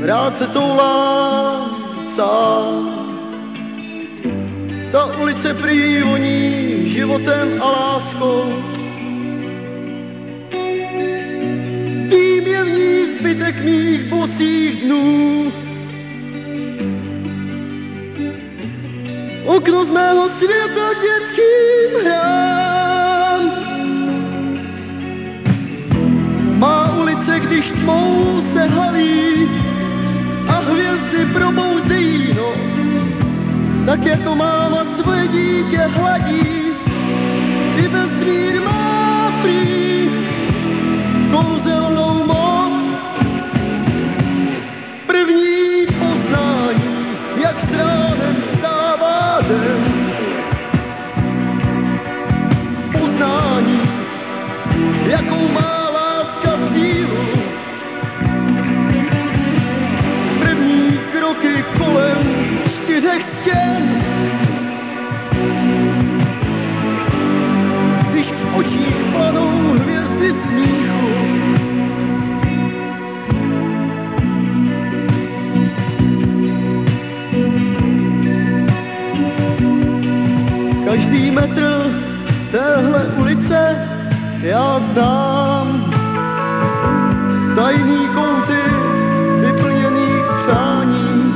rád se toulám sám. Ta ulice prý voní životem a láskou. Vím, je v ní zbytek mých bosých dnů. Okno z mého světa dětským hrám. Má ulice, když tmou se halí a hvězdy probouzejí noc, tak jako máma svoje dítě hladí, i vesmír má prý kouzelnou moc. První poznání, jak s ránem vstává den. Poznání, jakou má láska sílu. První kroky kolem 4 stěn. Když v očích planou hvězdy smíchu. Každý metr téhle ulice já znám. Tajný kouty vyplněných přání.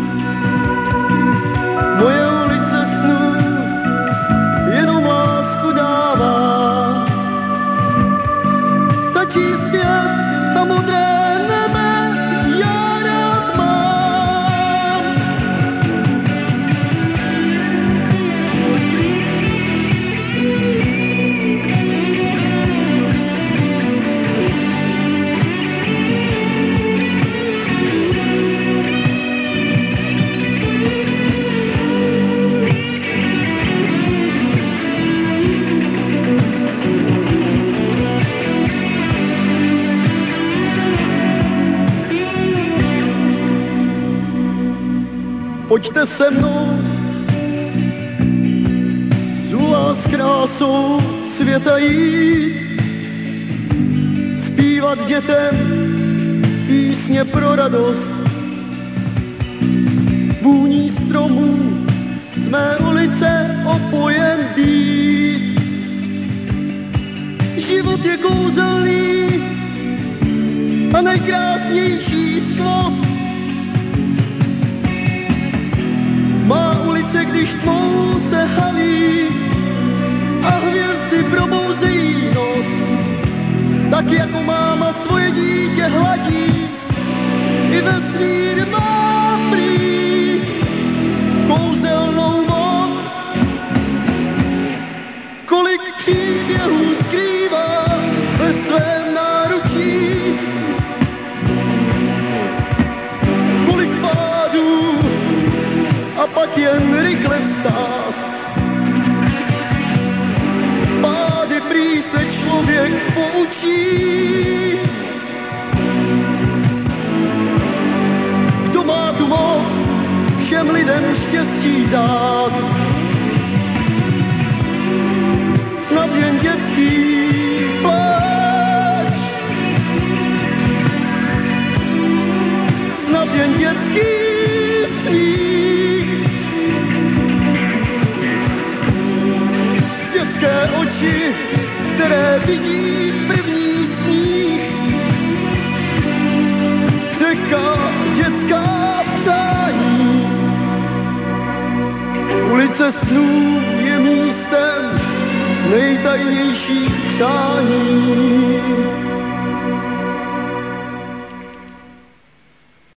Moje ulice snů jenom lásku dává. Tačí zpěv a modré nebe já rád mám. Pojďte se mnou, zvu vás krásou světa jít, zpívat dětem písně pro radost. Vůní stromů z mé ulice opojen být. Život je kouzelný a nejkrásnější skvost. Má ulice, když tmou se halí a hvězdy probouzejí noc, tak jako máma svoje dítě hladí, i vesmír má prý kouzelnou moc. Kolik příběhů skrývá ve svém náručí, kolik pádů a pak jen rychle vstát. Pády prý se člověk poučí. Kdo má tu moc všem lidem štěstí dát? Snad jen dětský pláč, snad jen dětský smích. Dětské oči, které vidí první sníh. Řeka dětská přání. Ulice snů je místem nejtajnějších přání.